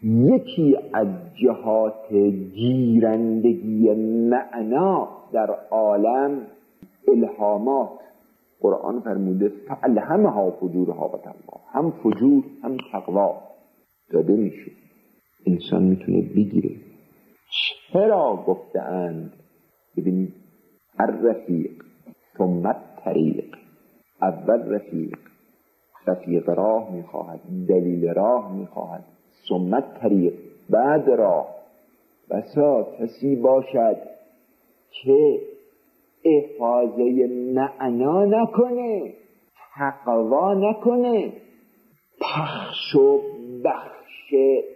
یکی از جهات گیرندگی معنا در عالم الهامات. قرآن فرموده فالهمها فجورها و تقوا، هم فجور هم تقوا داده میشه، انسان میتونه بگیره. چرا گفتند ببینید الرفیق ثم الطریق، اول رفیق راه میخواهد، دلیل راه میخواهد، ثم الطریق بعد راه. بسا کسی باشد که احاطه معنا نکنه، تقوا نکنه، پخش و بخش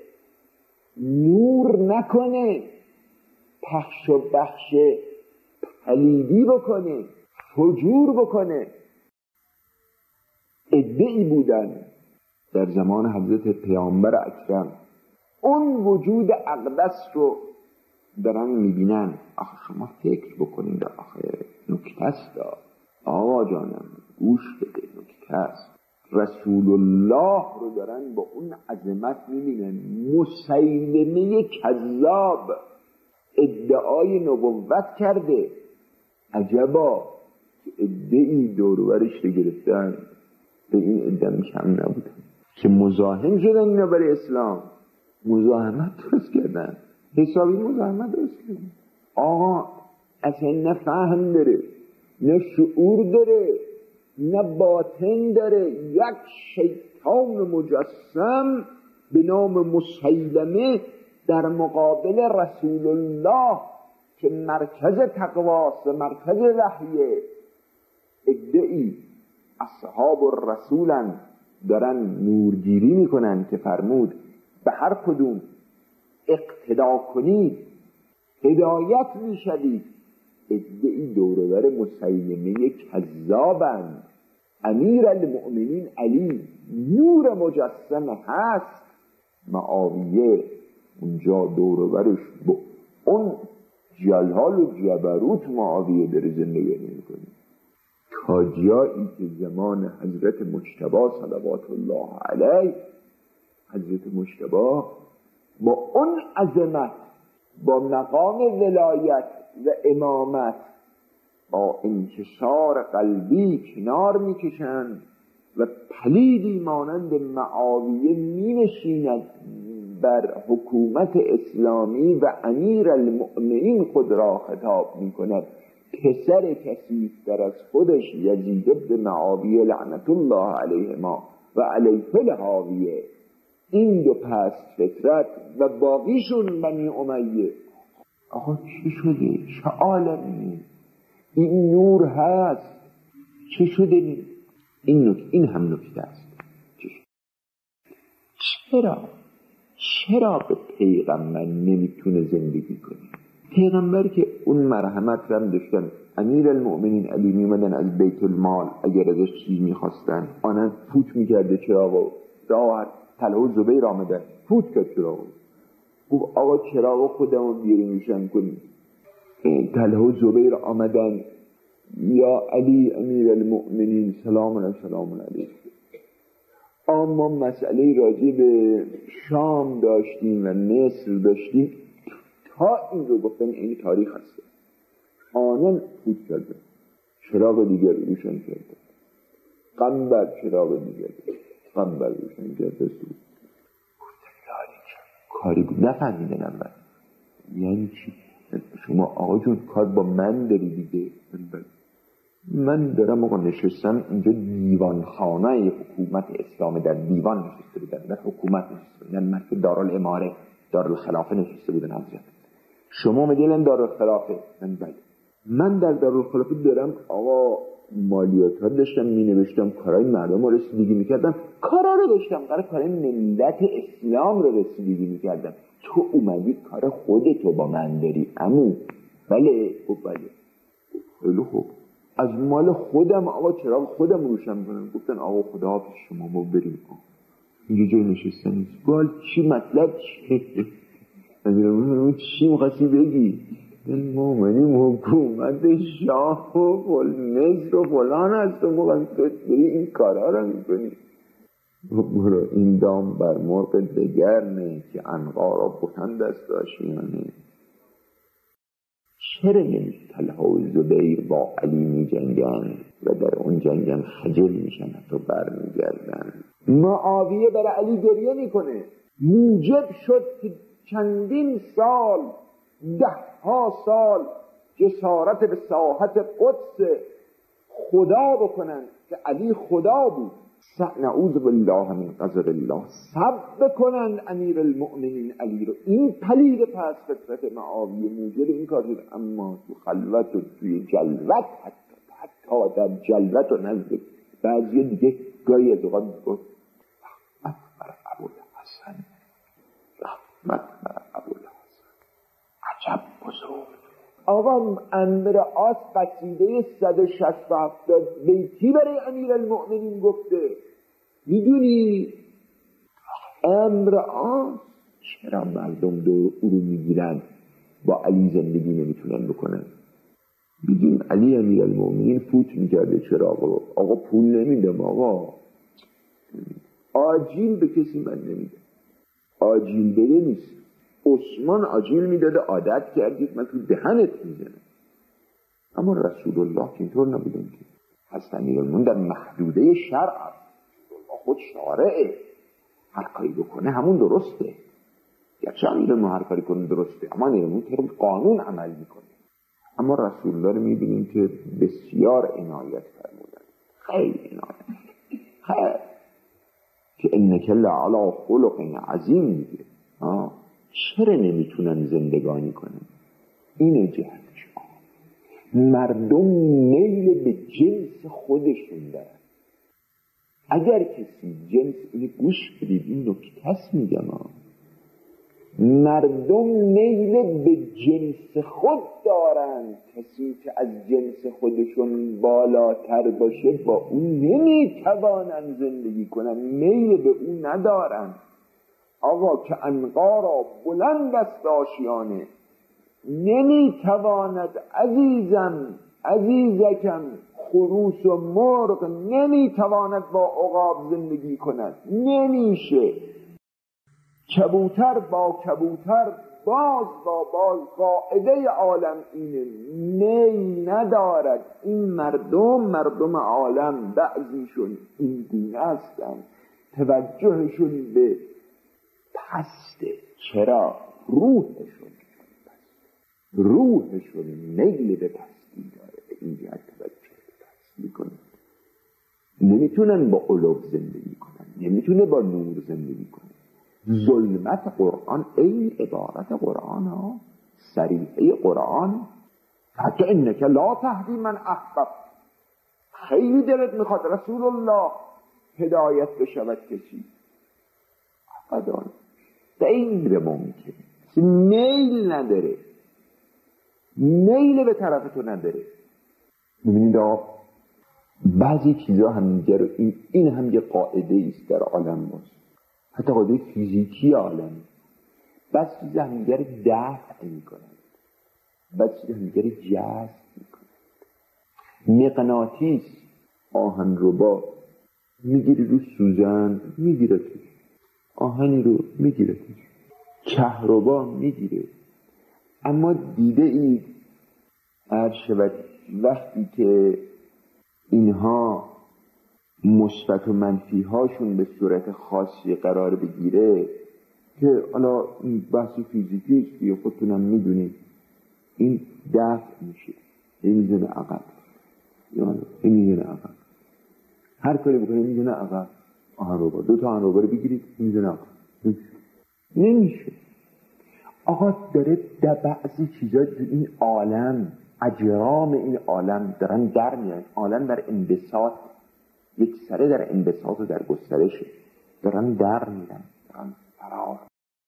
نور نکنه، پخش و بخش پلیدی بکنه، فجور بکنه. عده‌ای بودن در زمان حضرت پیامبر اکرم، اون وجود اقدس رو دارن میبینن. آخه شما فکر بکنید، آخه نکته است، آقا جانم گوش بده، نکته است. رسول الله رو دارن با اون عظمت میبینن. مسیلمه کذاب ادعای نبوت کرده، عجبا که ادعی دورورش رو گرفتن، به این ادعا کم نبودن که مزاحم شدن اینا برای اسلام، مزاحمت درست کردن، حسابی مزاحمت درست کردن. آقا اصلا نه فهم داره، نه شعور داره، نه باطن داره. یک شیطان مجسم به نام مسیلمه در مقابل رسول الله که مرکز تقواست و مرکز وحیه، ادعی اصحاب الرسولن دارن نورگیری میکنن که فرمود به هر کدوم اقتدا کنید هدایت میشوید. ادعی دورور مسیلمه کذابند. امیر المؤمنین علی نور مجسم هست، معاویه اونجا دورورش با اون جلال و جبروت معاویه داره زندگی میکنه، تا جایی که زمان حضرت مجتبی صلوات الله علیه، حضرت مجتبی با اون عظمت، با مقام ولایت و امامت، با انکسار قلبی کنار میکشند و پلیدی مانند معاویه مینشیند بر حکومت اسلامی و امیر المؤمنین خود را خطاب میکند. پسر کثیفتر از خودش یزید ابن معاویه لعنت الله علیهما و علیه الحاویه، این دو پست فطرت و باقیشون بنی امیه. آقا چی شده؟ چه عالمی؟ این نور هست، چه شده؟ این هم نکته است. چرا به پیغمبر نمیتونه زندگی کنه؟ پیغمبر که اون مرحمت رو هم داشتن. امیر المؤمنین علی میمدن از بیت المال اگر ازش چیز میخواستن، آنها فوت میکرده چراغو، راحت طلحه و زبیر آمدن فوت کرد چراغو، گفت آقا چراغو خودمو بیاریم روشن کنیم. طلحه و زبیر آمدن، یا علی امیر المؤمنین سلام علیک. اما مسئله راجع به شام داشتیم و مصر داشتیم، تا این رو گفتن این تاریخ هست. آنان فوت کردن، چراغ دیگر روشن کردن، قنبر چراغ دیگر قنبر روشن کردن. کاری بود نفهمیدن اول یعنی چی. شما آقا جون کار با من داری دیگه. من دارم آقا نشستم اینجا دیوانخانه حکومت اسلام، در دیوان نشسته بودن، در حکومت نشسته بودن، من که دارالاماره دارالخلافه نشسته بودن حضرت. شما میگین دارالخلافه، من در دارالخلافه دارم آقا مالیات ها داشتم می نوشتم، کارهای مردم رو رسیدگی میکردم، کارا رو داشتم، کارهای ملت اسلام رو رسیدگی میکردم. تو اومدی کار خودتو با من داری عمو. بله خیلی خوب، از مال خودم آقا چراغ خودم روشن کنم. گفتن آقا خدا حافظ شما ما بریم. اینجا جای نشستن نیست. گال چی مطلب چی مخواستی بگی؟ ما منیم حکومت شاه و مصر و فلان هست و ما بری این کارها رو میکنی. برو این دام بر مرغ دگر نه که عنقا را بلند است آشیانه. چرا این طلحه و زبیر با علی می جنگن و در اون جنگن خجل میشن حتی برمیگردن؟ معاویه برای علی گریه میکنه. موجب شد که چندین سال، 10 سال جسارت به ساحت قدس خدا بکنن که علی خدا بود. نعوذ بالله من غضب الله. سب بکنن امیر المؤمنین علی رو. این پلید پس فطرت معاویه موجب این کار شد. اما تو خلوت و توی جلوت، حتی در جلوت و نزد بعضی دیگه گاهی از اوقات گفت رحمت بر ابوالحسن، رحمت بر ابوالحسن، عجب بزرگ. آقا امر آس قصیده 167 بیتی برای امیر المؤمنین گفته. میدونی امر آس چرا مردم دور او رو میگیرن با علی زندگی نمیتونن بکنن؟ بگیم علی امیر المؤمنین فوت میکرده چرا آقا پول نمیدم، آقا آجیل به کسی من نمیدم، آجیل بده نیست. عثمان آجیل میداده، عادت کردید من تو دهنت میزنم. اما رسول الله که اینطور نبودن که حسن امیرالمومنین در محدوده شرع است. رسول الله خود شارعه، هر کاری بکنه همون درسته. گرچه امیرالمومنین هر کاری کنه درسته، اما امیرالمومنین طبق قانون عمل میکنه. اما رسول الله رو میبینیم که بسیار عنایت فرمودن، خیلی عنایت، خیلی که انک لعلی خلق عظیم میگه. چرا نمیتونن زندگانی کنن؟ اینه جهتش. مردم میل به جنس خودشون دارن. اگر کسی جنس، اینه گوش بدید این نکته هست میگم، مردم میل به جنس خود دارن. کسی که از جنس خودشون بالاتر باشه با اون نمیتوانن زندگی کنن، میل به اون ندارن. آقا که عنقا را بلند است آشیانه، نمیتواند عزیزکم خروس و مرغ نمیتواند با عقاب زندگی کند، نمیشه. کبوتر با کبوتر، باز با باز، قاعده عالم اینه، میل ندارد. این مردم عالم بعضیشون این گونه هستن، توجهشون به پسته. چرا؟ روحشون میل به پستی داره، به این جهت توجه به پستی کنه. نمیتونن با علو زندگی کنن، نمیتونه با نور زندگی کنن. ظلمت قرآن این عبارت قرآن ها، صریحه قرآن، حتی انک لا تهدی من احببت. خیلی دلت میخواد رسول الله هدایت بشود کسی، ابدا غیر ممکن. میل نداره، میل به طرف تو نداره. ببینید آقا بعضی چیزا همینجا رو، این هم یه قاعده است در عالم باز، حتی قاعده فیزیکی عالم. بعضی چیزا همینجا رو دفع میکنند، بعضی چیزا همینجا رو جذب میکنند. مغناطیس آهنربا میگیری رو سوزن میگیره توش، آهنی رو میگیره توش، کهربا میگیره. اما دیده اید عرض شود وقتی که اینها مثبت و منفی هاشون به صورت خاصی قرار بگیره، که حالا بحث فیزیکی است یا خودتونم میدونید، این دفع میشه، این میزنه عقب، یا این میزنه عقب، هر کاری بکنه میزنه عقب. آهنربا 2 تا آهنربا رو بگیرید میزنه عقب، نمیشه. آقا داره در بعضی چیزا این عالم، اجرام این عالم دارن در میان. عالم در انبساط، یک سره در انبساط و در گسترشه، دارن در میرن، دارن فرار